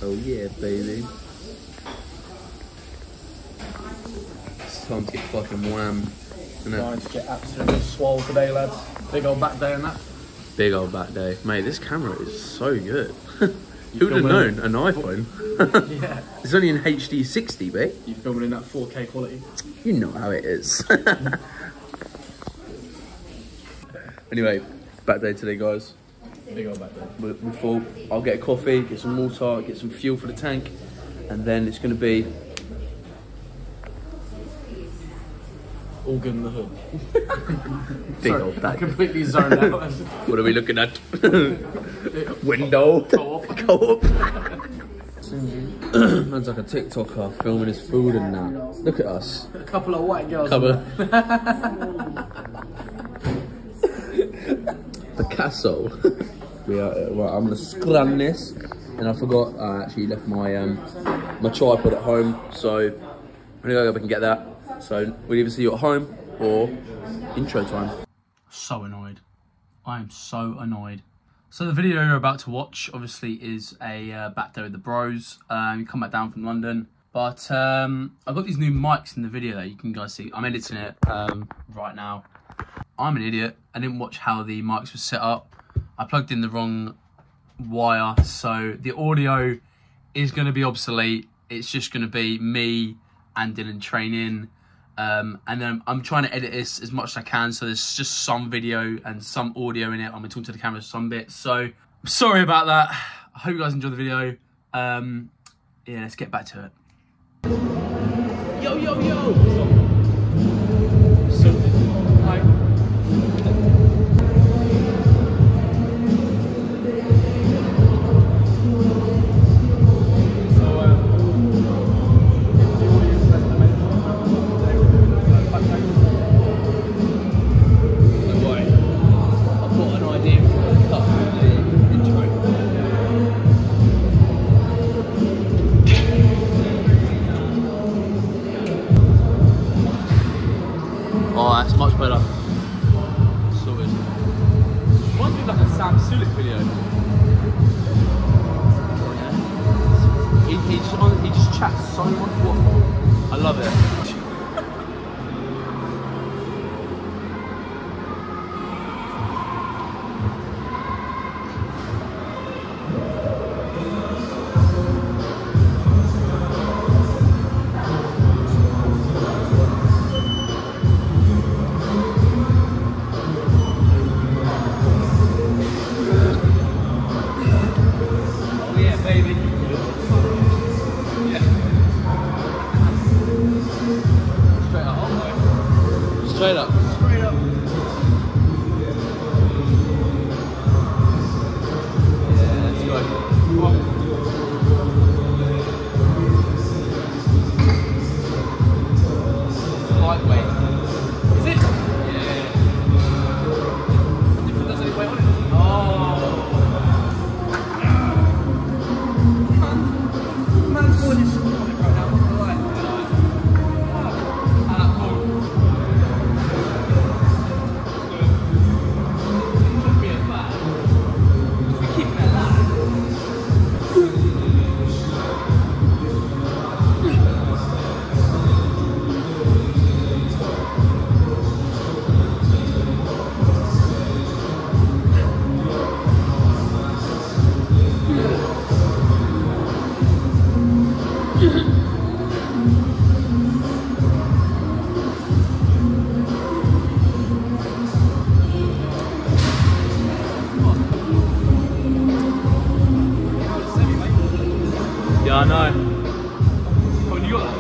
Hell yeah, baby. It's time to get fucking wham. Trying to get absolutely swole today, lads. Big old back day and that. Big old back day. Mate, this camera is so good. Who would have known? An iPhone? Yeah. It's only in HD 60, babe. You filming in that 4K quality? You know how it is. Anyway, back day today, guys. Big old back day. We thought I'll get a coffee, get some water, get some fuel for the tank, and then it's going to be all good in the hood. big Sorry, old I back. completely zoned out. What are we looking at? Window. Co-op. Man's like a TikToker filming his food and that. Look at us. A couple of white girls. Picasso. Right, I'm gonna scan this, and I forgot I actually left my my tripod at home, so I'm gonna go up and get that. So we'll either see you at home or intro time. So annoyed. I am so annoyed. So the video you're about to watch obviously is a back day with the bros. You come back down from London, but I've got these new mics in the video that you can guys see. I'm editing it right now. I'm an idiot. I didn't watch how the mics were set up. I plugged in the wrong wire, so the audio is going to be obsolete. It's just going to be me and Dylan training. And then I'm trying to edit this as much as I can, so there's just some video and some audio in it. I'm going to talk to the camera some bits, so I'm sorry about that. I hope you guys enjoy the video. Yeah, let's get back to it. Yo, yo, yo! So, hi. Oh, that's much better. Sorted. Reminds me of like a Sam Sulek video. He just chats so much waffle. I love it. Straight up. Straight up. Yeah, let's go. Come on. Lightweight. Is it? Yeah. If it does any weight on it. Oh. Man's body is on it right now. Right. Yeah, I know. Oh, you got that?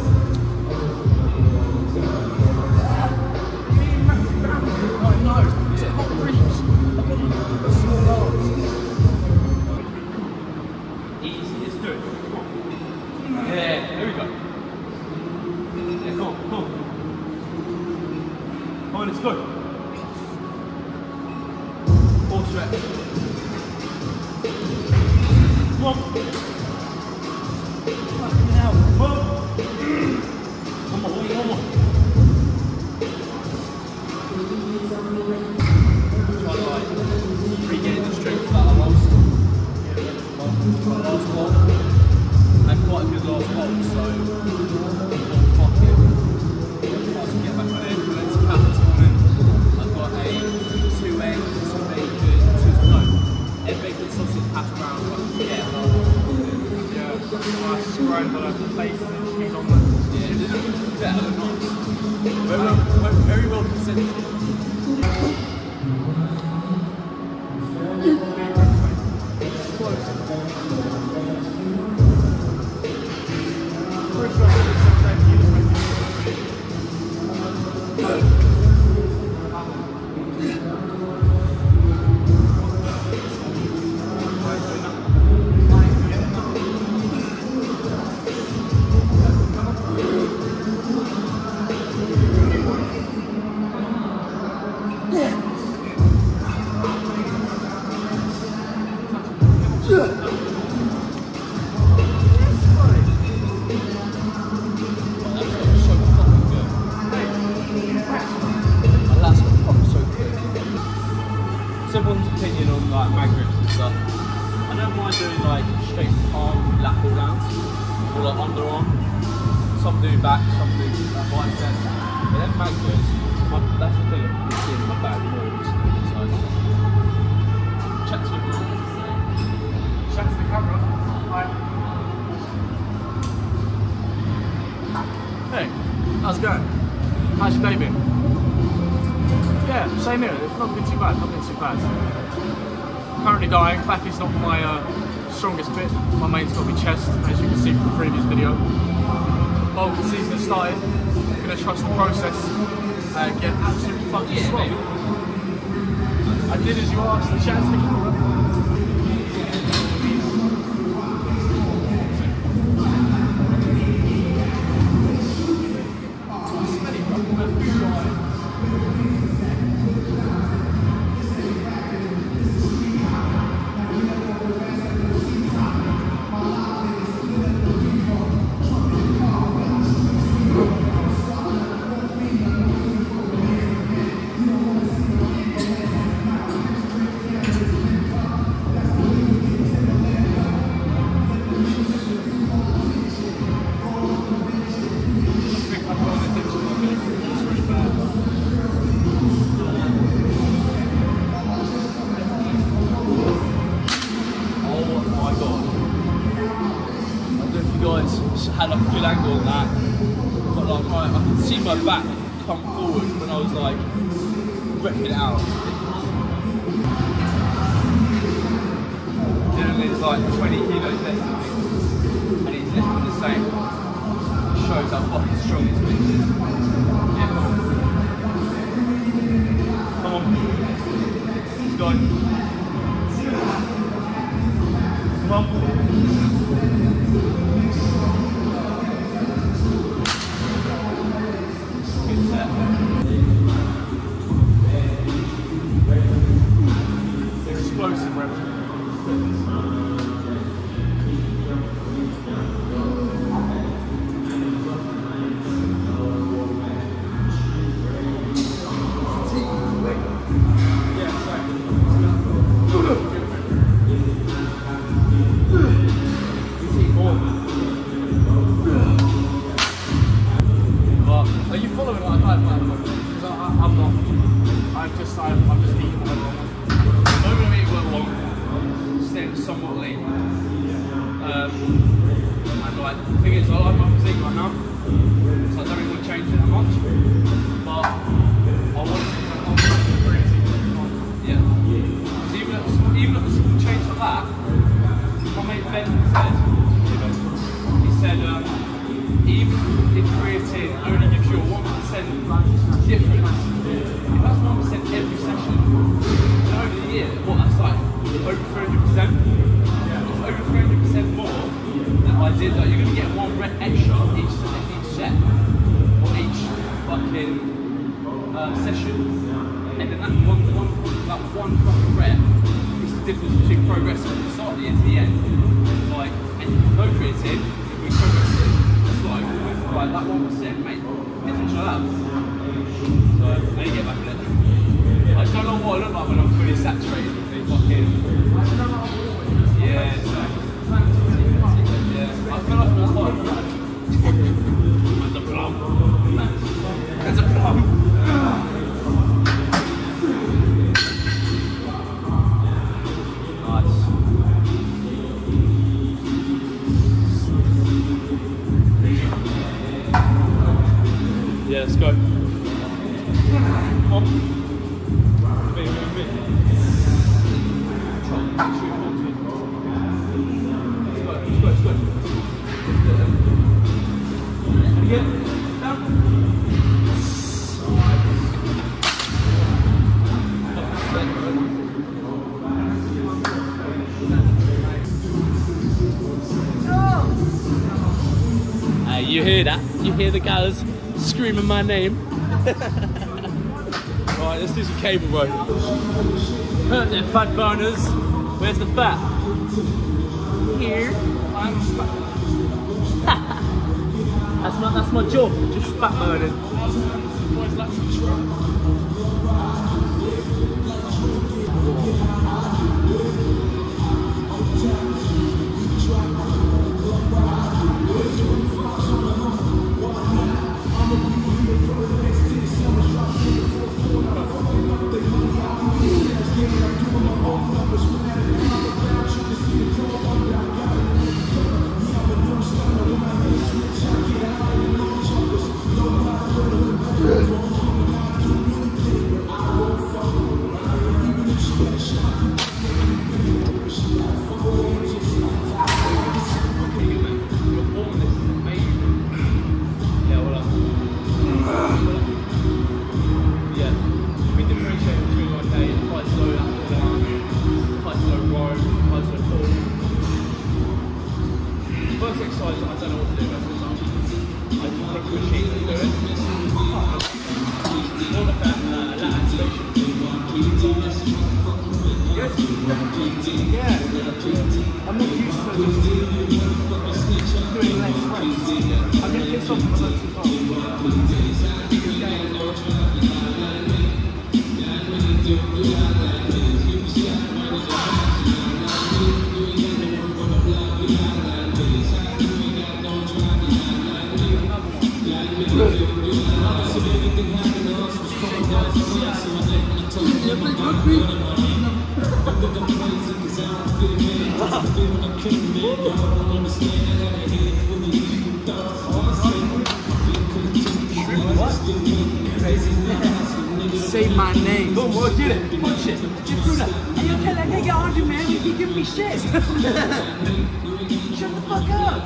Oh, no. It's a hot reach. Look at the small arms. Easy, let's do it. Come on. Yeah, there we go. Yeah, come on, come on. Come on, let's go. 4 reps. Come on. Fucking hell. One more. Try to like regain the strength that I lost. Last one. sausage hash brown. Yeah. Nice scramble over bacon and cheese omelette. Yeah, very well presented. Everyone's opinion on like mag grips and stuff. I don't mind doing like straight arm lat pull downs or like underarm. Some do back, some do biceps. But then mag grips, that's the thing I've been seeing in my bag more recently. So chat to everyone. Chat to the camera. Hi. Hey, how's it going? How's your day been? Yeah, same here. It's not been too bad. Not been too bad. Currently dying. Back is not my strongest bit. My main's got to be chest, as you can see from the previous video. Bulk season has started. I'm gonna trust the process and get absolutely fucking swole. I did as you asked. The chat's the camera. Had like a good angle on that, but like I could see my back come forward when I was like ripping it out. Dylan is like 20 kilos less than me, and he's lifting the same. It shows how fucking strong his bitch is. Yeah. Come on. He's going. Come on. Explosive reps. Are you following what I plan? Because I'm not. I'm just eating well long. I'm not going to eat well long. Staying somewhat lean. And like the thing is, I like my physique right now, so I don't really want to change it that much. But I want to yeah. So even at the small change like that, my mate Ben said, even if creatine only gives you a 1% difference, if that's 1% every session, then over the year, what that's like over 300%. It's over 300% more than I did. Like you're gonna get one rep extra each set or each fucking session, and then that one fucking rep is the difference between progressing from the start of the year to the end. Like, and no creatine, we progressing. Like that 1%, mate, difference like that. So, let me get back in it. I don't know what I look like when I'm fully saturated with the fucking... Yeah, so... Yeah, I feel like I'm quite... That's a plum. That's a plum. Nice. Yeah, let's go. Come on. Let's go. Again. Down. You hear that? You hear the guys screaming my name? Alright, let's do some cable row. Hurt them fat burners. Where's the fat? Here. I'm fat. that's my job, just fat burning. First exercise, I don't know what to do. I just want to push it and do it. More like that lat activation. Yeah. I'm not used to doing less reps. I get pissed off when I don't too far. Say my name. Go on, boy, get it. Punch it. Get through that. Hey, yo, Kelly, I can't get 100, man. You keep giving me shit. Shut the fuck up.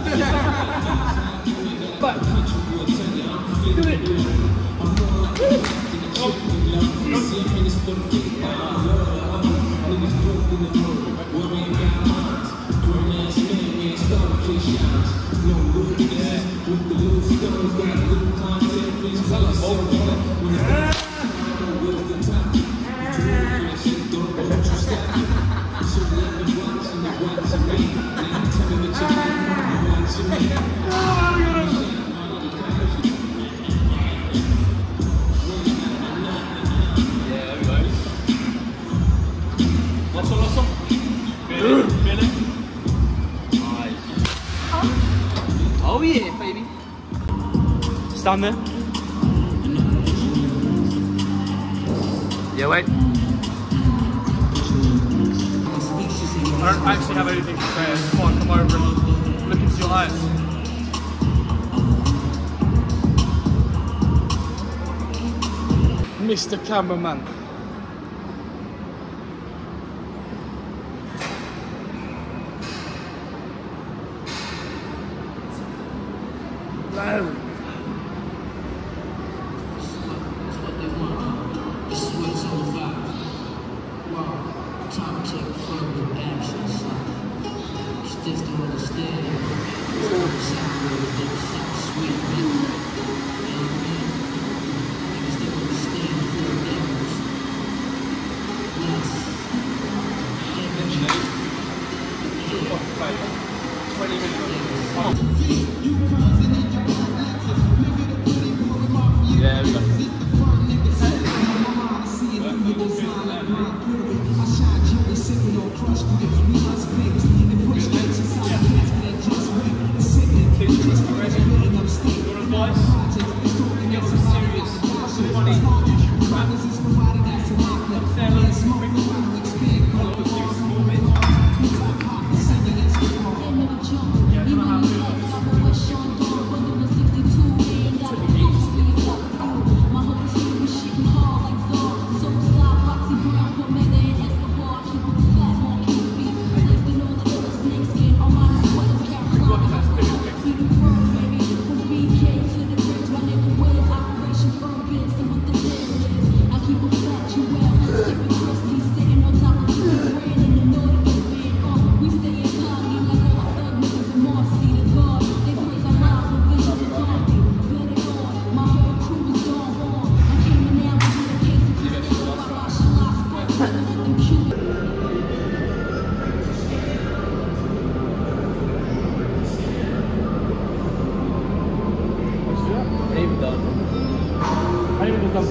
But, do it. Oh yeah, baby. Stand there. Yeah, wait. I don't actually have anything to say. I just want to come over and look into your eyes. Mr. Cameraman. Loud. Yeah, we go.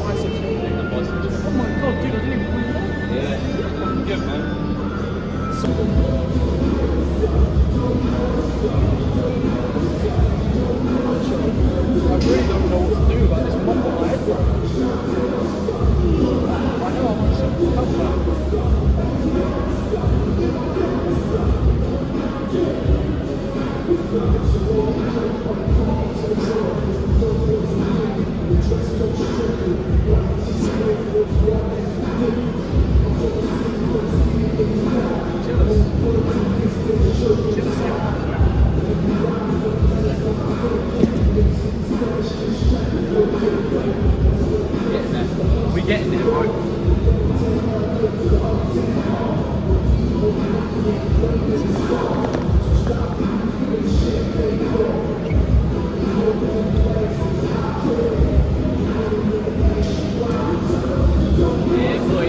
biceps. Oh my god, dude, I didn't even know that. Yeah, fucking good, man. I really don't know what to do about this mop on my head, bro. I know I want some help, man. We're getting there, bro. Yeah, boy.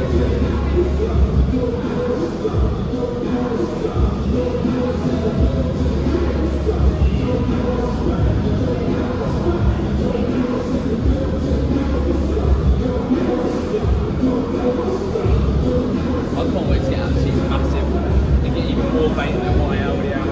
I can't wait to get absolutely massive and get even more vein than what I already am.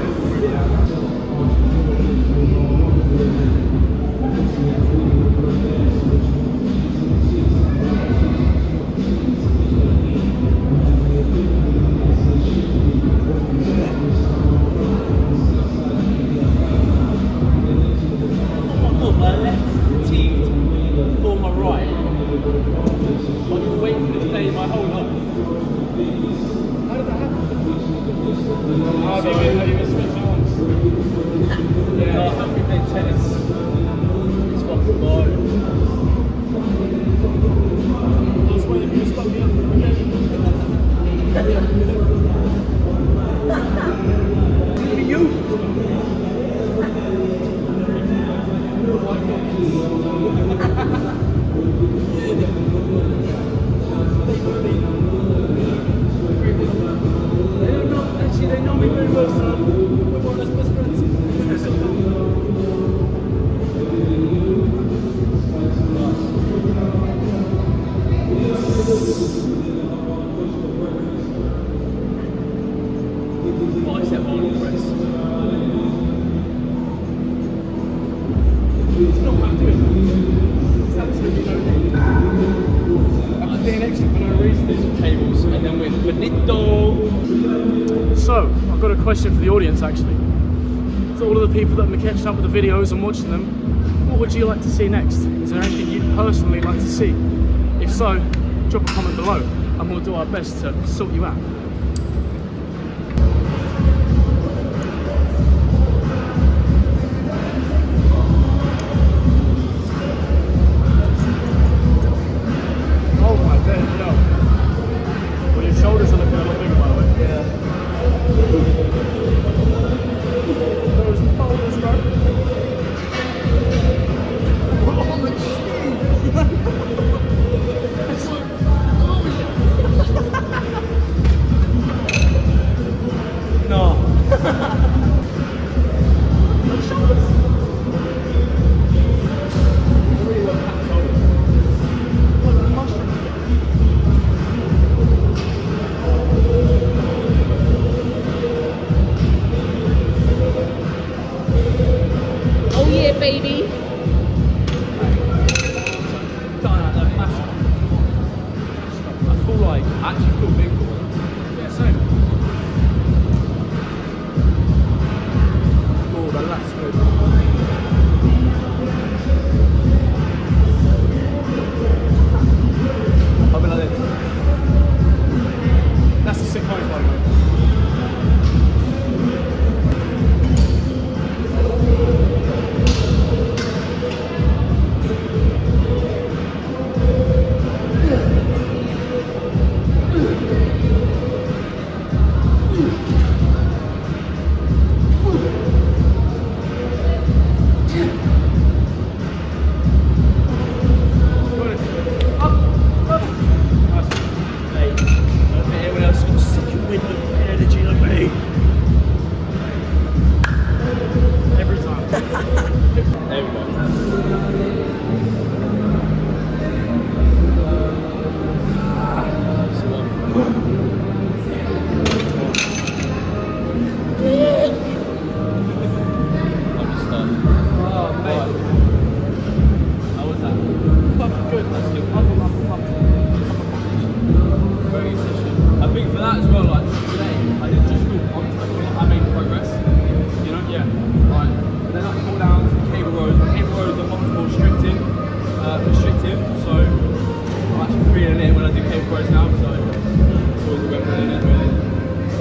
My left fatigued for my right. I've been waiting for this day my whole life. How did that happen? How do you even switch arms? Yeah, I haven't been playing tennis. It's fucking boring. I was waiting for you to stop me up. Look at you! They know me very well, so we're more or less best friends. Bicep arm press. It's not what I'm doing. It's absolutely no need. I'm just being extra for no reason. These are cables, and then we're finito. So, I've got a question for the audience actually. So all of the people that have been catching up with the videos and watching them, what would you like to see next? Is there anything you'd personally like to see? If so, drop a comment below and we'll do our best to sort you out. Oh my god, no. Well, your shoulders are looking a lot bigger by the way. Yeah. Those boulders, bro. No.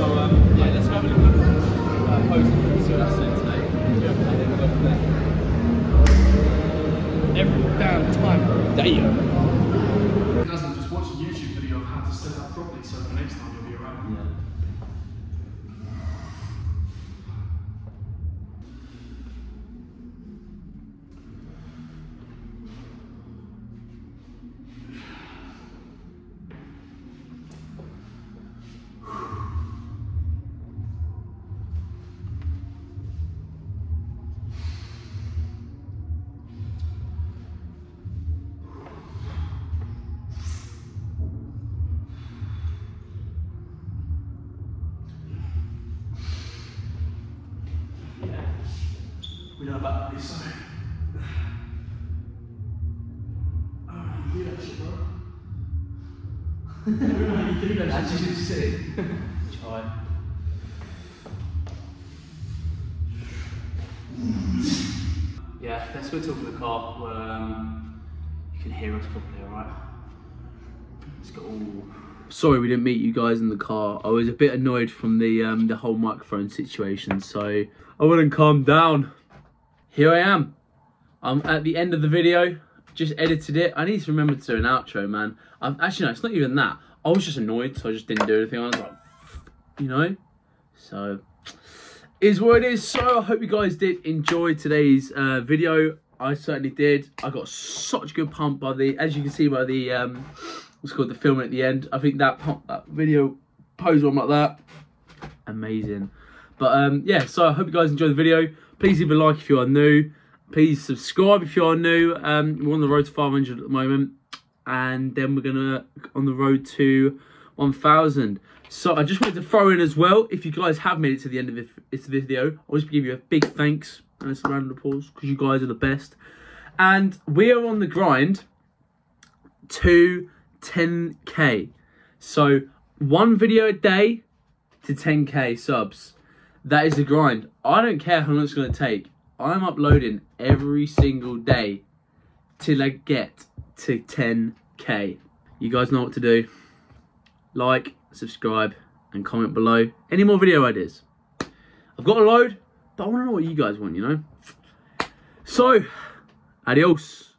So yeah, let's go have a little look at posing, see what that's doing today, and then we'll go from there. Every damn time. Damn. Doesn't just watch a YouTube video of how to set up properly, so for next time you'll be alright. Yeah. We know about this, so. Oh, you do that shit, bro. I don't know how you do that As shit. you should see. Try. Yeah, let's go talk to the car where you can hear us properly, alright? Let's go. Sorry we didn't meet you guys in the car. I was a bit annoyed from the whole microphone situation, so I wouldn't calm down. Here I am. I'm at the end of the video. Just edited it. I need to remember to do an outro, man. Actually, no, it's not even that. I was just annoyed, so I just didn't do anything. I was like, you know? So, is what it is. So, I hope you guys did enjoy today's video. I certainly did. I got such good pump by the, as you can see by the, what's called the filming at the end. I think that video pose on like that. Amazing. But, yeah, so I hope you guys enjoyed the video. Please leave a like if you are new. Please subscribe if you are new. We're on the road to 500 at the moment. And then we're going to on the road to 1,000. So I just wanted to throw in as well, if you guys have made it to the end of this video, I'll just give you a big thanks and a round of applause because you guys are the best. And we are on the grind to 10k. So one video a day to 10k subs. That is the grind. I don't care how long it's going to take. I'm uploading every single day till I get to 10k. You guys know what to do. Like, subscribe, and comment below any more video ideas. I've got a load, but I want to know what you guys want, you know? So, adios.